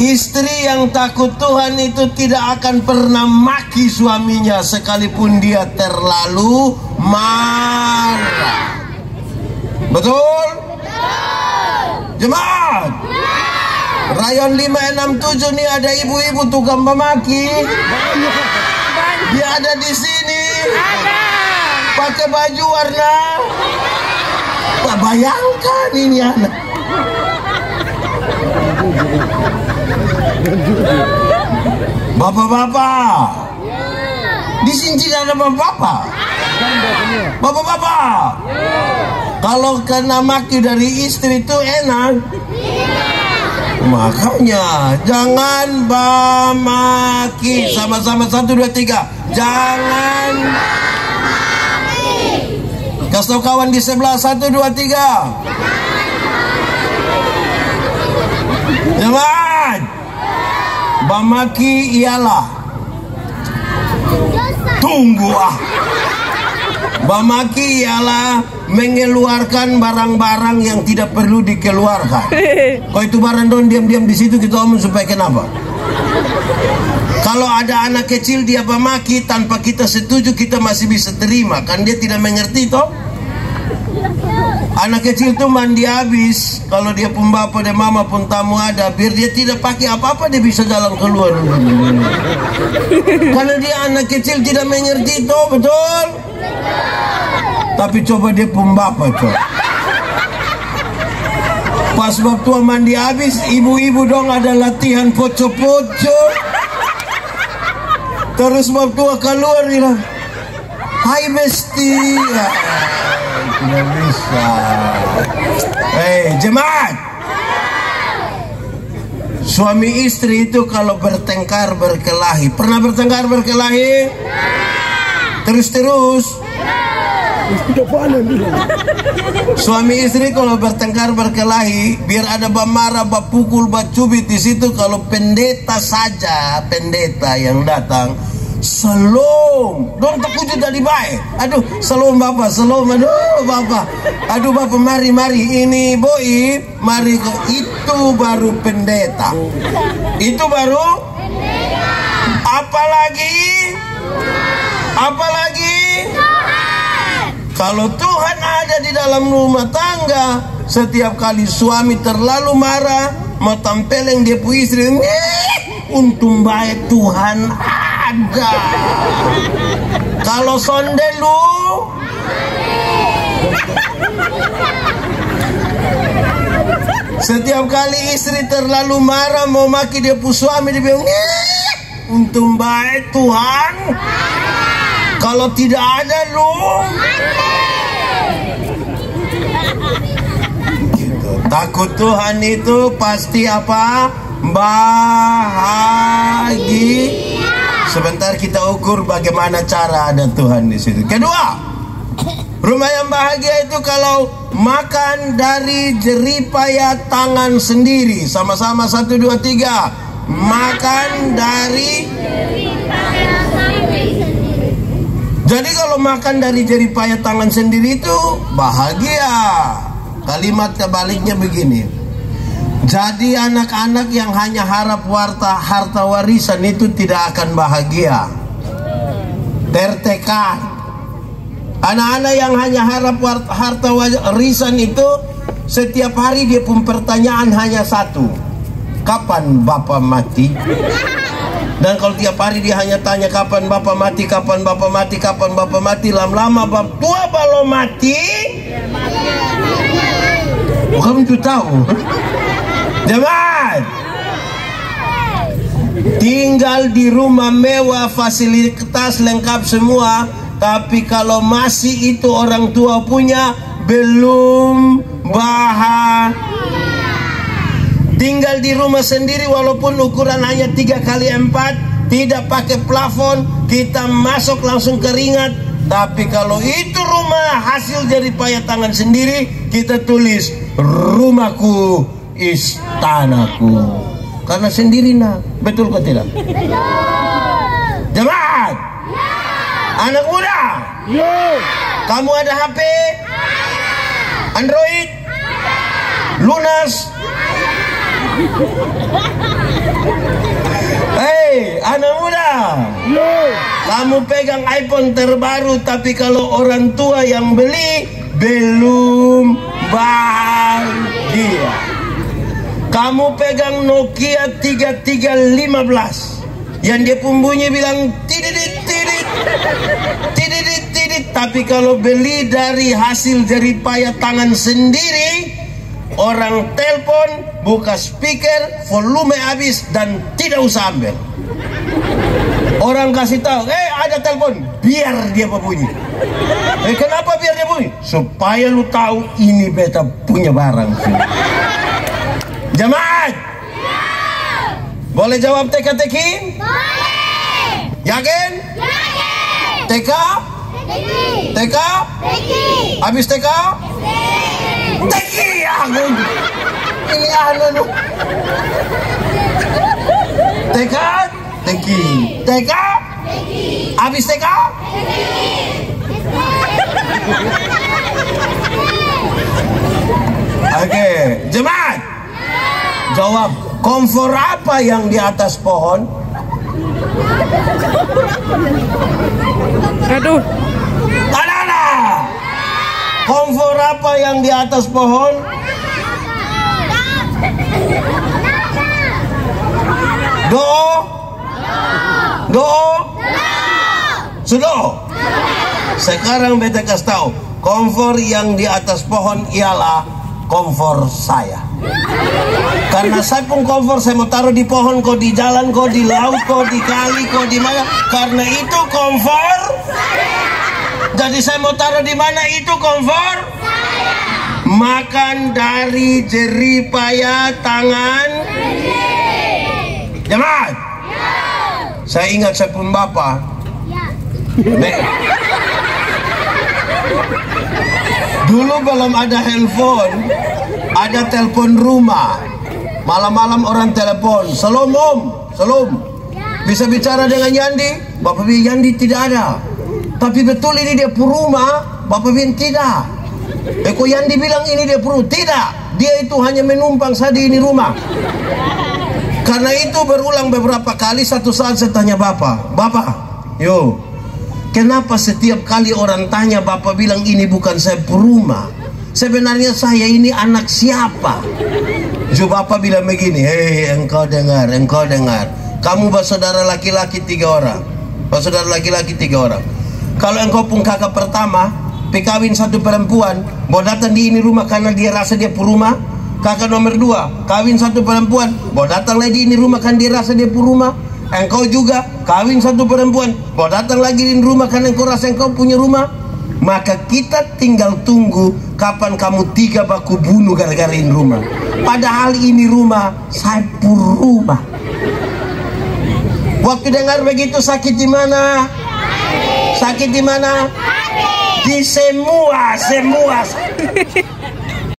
Istri yang takut Tuhan itu tidak akan pernah maki suaminya sekalipun dia terlalu marah. Betul? Jemaat? Rayon 567 nih ada ibu-ibu tukang memaki. Dia ada di sini. Pakai baju warna. Bayangkan ini anak. Bapak-bapak, di sini tidak ada bapak-bapak. Bapak-bapak, kalau kena maki dari istri itu enak. Makanya jangan maki. Sama-sama 1, 2, 3. Jangan maki. Kasih tahu kawan di sebelah. 1, 2, 3. Jemaat, bamaki ialah tunggu bamaki ialah mengeluarkan barang-barang yang tidak perlu dikeluarkan. Kalau itu barang don diam-diam di situ kita omong supaya kenapa? Kalau ada anak kecil dia bamaki tanpa kita setuju kita masih bisa terima, kan dia tidak mengerti toh. Anak kecil tuh mandi habis, kalau dia pun bapak dan mama pun tamu ada, biar dia tidak pakai apa-apa dia bisa jalan keluar. Karena dia anak kecil tidak mengerti toh, betul? Tapi coba dia pun bapak coba. Pas waktu mandi habis, ibu-ibu dong ada latihan poco-poco. Terus waktu keluar bilang, "Hai Besti." Tidak bisa. Jemaat, suami istri itu kalau bertengkar berkelahi, pernah bertengkar berkelahi? Terus-terus. Suami istri kalau bertengkar berkelahi, biar ada marah, pukul, cubit di situ. Kalau pendeta saja, pendeta yang datang, "Salam, dong terpuji dari baik. Aduh, salam bapak, salam, aduh bapak, aduh bapak, mari ini boi, mari ke." Itu baru pendeta. Itu baru pendeta. Apalagi kalau Tuhan ada di dalam rumah tangga, setiap kali suami terlalu marah, mau tampeleng dia pu istri, untung baik Tuhan ada. Kalau sondel lu, setiap kali istri terlalu marah mau maki dia pu suami, dia bilang, untung baik Tuhan. Kalau tidak ada lu, gitu. Takut Tuhan itu pasti apa? Bahagia. Sebentar kita ukur bagaimana cara ada Tuhan di situ. Kedua, rumah yang bahagia itu kalau makan dari jeripaya tangan sendiri. Sama-sama 1, 2, 3. Makan dari jeripaya tangan sendiri. Jadi kalau makan dari jeripaya tangan sendiri itu bahagia. Kalimat kebaliknya begini. Jadi anak-anak yang hanya harap harta warisan itu tidak akan bahagia. Tertekan. Anak-anak yang hanya harap harta warisan itu setiap hari dia pun pertanyaan hanya satu. Kapan Bapak mati? Dan kalau tiap hari dia hanya tanya kapan Bapak mati, kapan Bapak mati, kapan Bapak mati, lama-lama Bapak tua kalau mati. Bukan itu tahu. Jemaat, tinggal di rumah mewah, fasilitas lengkap semua, tapi kalau masih itu orang tua punya belum bahagia. Tinggal di rumah sendiri walaupun ukuran hanya 3x4, tidak pakai plafon, kita masuk langsung keringat. Tapi kalau itu rumah hasil jeripaya tangan sendiri, kita tulis rumahku, istanaku. Karena sendiri nah, betul kok tidak? Jemaat, anak muda, kamu ada HP? Android? Lunas? Hei, anak muda, kamu pegang iPhone terbaru, tapi kalau orang tua yang beli belum bahagia. Kamu pegang Nokia 3315 yang dia pun bunyi bilang tidit tidit tidit tidit, tapi kalau beli dari hasil jeripaya tangan sendiri, orang telepon, buka speaker, volume habis dan tidak usah ambil. Orang kasih tahu, ada telepon, biar dia berbunyi. Kenapa biar dia bunyi? Supaya lu tahu ini beta punya barang. Jemaat, boleh jawab teka-teki? Boleh. Yakin? Yakin. TK? Teki. TK? Teki. Habis TK? Teki. Aku ini anu. TK? Teki. TK? Teki. Habis TK? Oke, jemaat. Jawab, kompor apa yang di atas pohon? Aduh. Anak-anak, kompor apa yang di atas pohon? Do? Sudah. Sekarang beta kasih tahu, kompor yang di atas pohon ialah kompor saya. Karena saya pun kompor, saya mau taruh di pohon, kok di jalan, kok di laut, kok di kali, kok di mana. Karena itu kompor. Jadi saya mau taruh di mana itu kompor? Makan dari jeripaya tangan. Jemaat, saya ingat saya pun bapak. Dulu belum ada handphone, ada telepon rumah. Malam-malam orang telepon, "Salam om, salam. Bisa bicara dengan Yandi?" Bapak bilang Yandi tidak ada. Tapi betul ini dia rumah? Bapak bilang tidak. Kok Yandi bilang ini dia tidak. Dia itu hanya menumpang saja di ini rumah. Karena itu berulang beberapa kali. Satu saat saya tanya bapak, yo, kenapa setiap kali orang tanya bapak bilang ini bukan saya rumah? Sebenarnya saya ini anak siapa? Jo bapak bilang begini, engkau dengar. Kamu bersaudara laki-laki 3 orang. Kalau engkau pun kakak pertama, kawin 1 perempuan, mau datang di ini rumah karena dia rasa dia rumah. Kakak nomor 2, kawin 1 perempuan, mau datang lagi di ini rumah kan dia rasa dia rumah. Engkau juga kawin 1 perempuan, mau datang lagi di rumah karena engkau rasa engkau punya rumah. Maka kita tinggal tunggu kapan kamu 3 baku bunuh gara-gara ini rumah. Padahal ini rumah saya rumah. Waktu dengar begitu sakit di mana? Sakit di mana? Di semua.